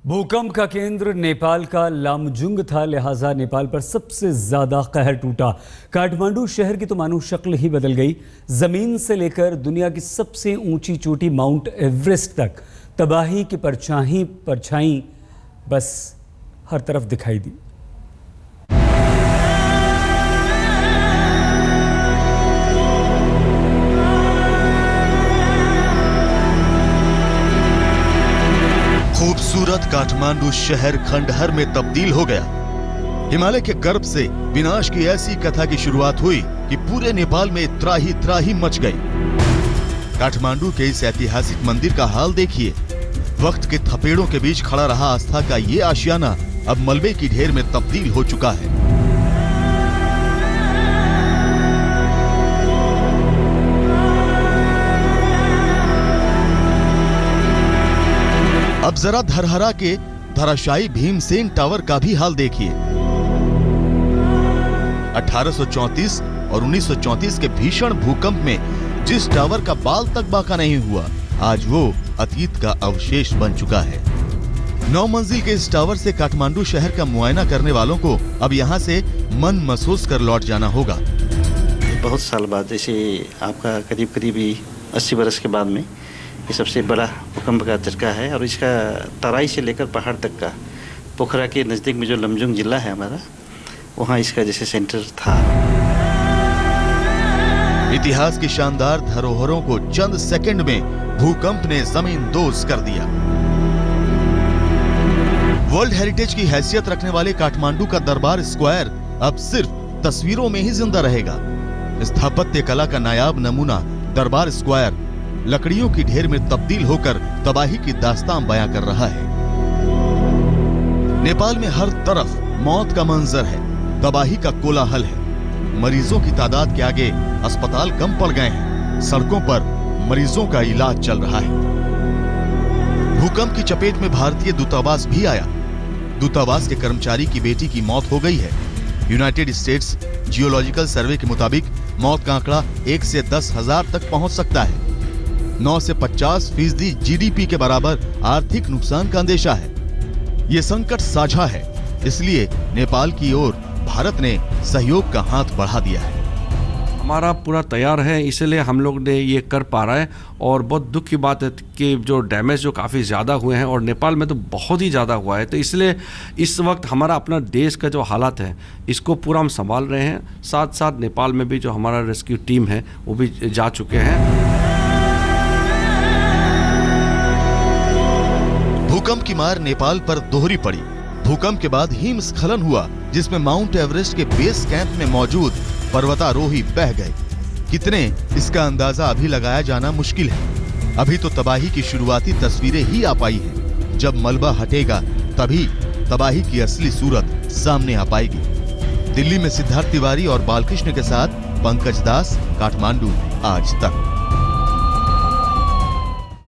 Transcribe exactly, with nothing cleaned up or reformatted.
भूकंप का केंद्र नेपाल का लामजुंग था, लिहाजा नेपाल पर सबसे ज्यादा कहर टूटा। काठमांडू शहर की तो मानो शक्ल ही बदल गई। जमीन से लेकर दुनिया की सबसे ऊंची चोटी माउंट एवरेस्ट तक तबाही की परछाई परछाई बस हर तरफ दिखाई दी। खूबसूरत काठमांडू शहर खंडहर में तब्दील हो गया। हिमालय के गर्भ से विनाश की ऐसी कथा की शुरुआत हुई कि पूरे नेपाल में त्राही त्राही मच गई। काठमांडू के इस ऐतिहासिक मंदिर का हाल देखिए। वक्त के थपेड़ों के बीच खड़ा रहा आस्था का ये आशियाना अब मलबे की ढेर में तब्दील हो चुका है। अब जरा धरहरा के धराशायी भीमसेन टावर का भी हाल देखिए। अठारह सौ चौंतीस और उन्नीस सौ चौंतीस के भीषण भूकंप में जिस टावर का बाल तक बाका नहीं हुआ, आज वो अतीत का अवशेष बन चुका है। नौ मंजिल के इस टावर से काठमांडू शहर का मुआयना करने वालों को अब यहाँ से मन महसूस कर लौट जाना होगा। बहुत साल बाद, जैसे आपका करीब करीब अस्सी बरस के बाद में ये सबसे बड़ा भूकंप का झटका है। और इसका तराई से लेकर पहाड़ तक का, पोखरा के नज़दीक में जो लामजुंग जिला है हमारा, वहाँ इसका जैसे सेंटर था। इतिहास की शानदार धरोहरों को चंद सेकंड में भूकंप ने जमीन दोज कर दिया। वर्ल्ड हेरिटेज की हैसियत रखने वाले काठमांडू का दरबार स्क्वायर अब सिर्फ तस्वीरों में ही जिंदा रहेगा। स्थापत्य कला का नायाब नमूना दरबार स्क्वायर लकड़ियों की ढेर में तब्दील होकर तबाही की दास्तान बयां कर रहा है। नेपाल में हर तरफ मौत का मंजर है, तबाही का कोलाहल है। मरीजों की तादाद के आगे अस्पताल कम पड़ गए हैं। सड़कों पर मरीजों का इलाज चल रहा है। भूकंप की चपेट में भारतीय दूतावास भी आया। दूतावास के कर्मचारी की बेटी की मौत हो गई है। यूनाइटेड स्टेट्स जियोलॉजिकल सर्वे के मुताबिक मौत का आंकड़ा एक से दस हजार तक पहुंच सकता है। नौ से पचास फीसदी जीडीपी के बराबर आर्थिक नुकसान का अंदेशा है। ये संकट साझा है, इसलिए नेपाल की ओर भारत ने सहयोग का हाथ बढ़ा दिया है। हमारा पूरा तैयार है, इसलिए हम लोग ने ये कर पा रहा है। और बहुत दुख की बात है कि जो डैमेज जो काफ़ी ज़्यादा हुए हैं, और नेपाल में तो बहुत ही ज़्यादा हुआ है, तो इसलिए इस वक्त हमारा अपना देश का जो हालात है इसको पूरा हम संभाल रहे हैं। साथ साथ नेपाल में भी जो हमारा रेस्क्यू टीम है वो भी जा चुके हैं। भूकंप की मार नेपाल पर दोहरी पड़ी। भूकंप के बाद हिमस्खलन हुआ, जिसमें माउंट एवरेस्ट के बेस कैंप में मौजूद पर्वतारोही बह गए। कितने, इसका अंदाजा अभी लगाया जाना मुश्किल है। अभी तो तबाही की शुरुआती तस्वीरें ही आ पाई हैं। जब मलबा हटेगा तभी तबाही की असली सूरत सामने आ पाएगी। दिल्ली में सिद्धार्थ तिवारी और बालकृष्ण के साथ पंकज दास, काठमांडू आज तक।